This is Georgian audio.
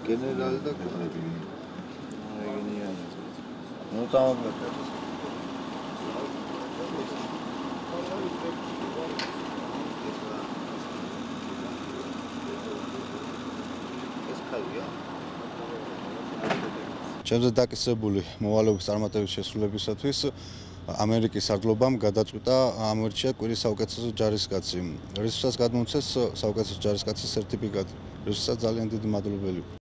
გენერალი და კორები. ნუ წამოგვეყო. ეს ხალხია. ჩემზე დაკისრებული მოვალეობის წარმატების შესრულებისათვის ამერიკის სარდლობამ გადაწყვიტა ამორჩია კვირის საუკეთესო ჯარისკაცი, რისთვისაც გადმოუცეს საუკეთესო ჯარისკაცის სერტიფიკატი, რისთვისაც ძალიან დიდი მადლობელი.